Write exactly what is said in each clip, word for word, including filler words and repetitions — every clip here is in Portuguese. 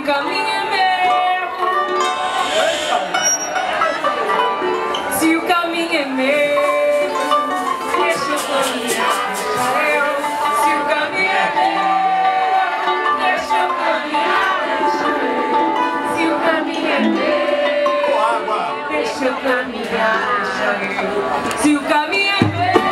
caminho é meu, se o caminho é meu, deixa eu caminhar, deixa eu. Se o caminho é meu, deixa eu caminhar, deixa eu. Se o caminho é meu, deixa eu caminhar, deixa eu. Se o caminho é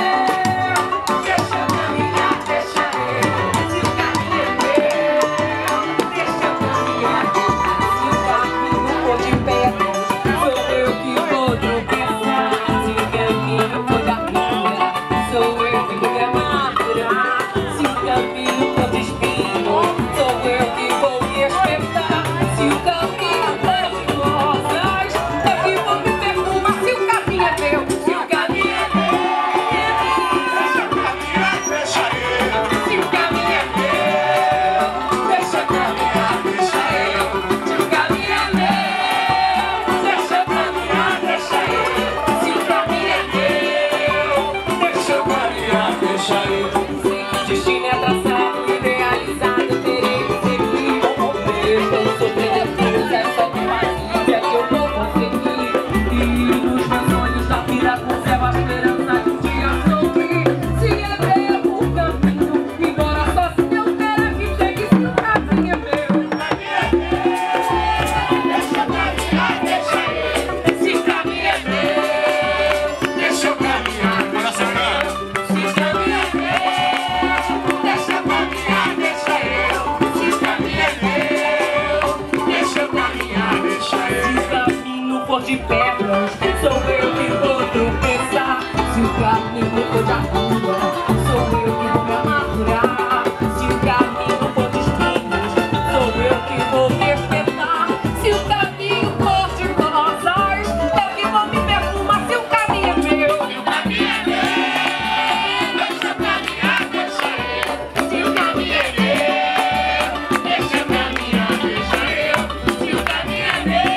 de pedras, sou eu que vou tropeçar. Se o caminho for de aguda, sou eu que vou me amargurar. Se o caminho for de espinhos, sou eu que vou me espetar. Se o caminho for de rosas, eu que vou me perfumar. Se o caminho é meu, se o caminho é meu, deixa eu caminhar, deixa eu. Se o caminho é meu, deixa eu caminhar, deixa eu. Se o caminho é meu,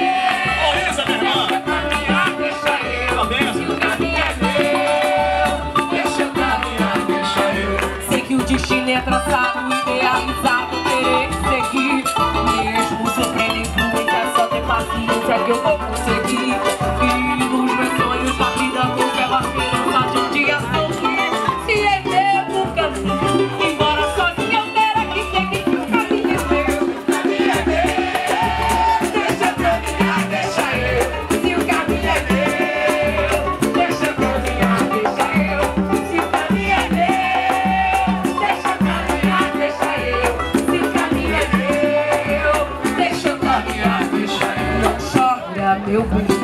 destino é traçado, idealizado, terei que seguir. Mesmo sofrendo influência, é só ter paciência que eu vou conseguir. E nos meus sonhos da vida conservo a esperança de um dia sorrir. Se é meu o caminho, embora sozinho eu terá que seguir. Que o caminho é meu, o caminho é meu, deixa eu caminhar, deixa eu. Se o caminho é meu, deixa eu caminhar, deixa eu. Se o caminho é meu, meu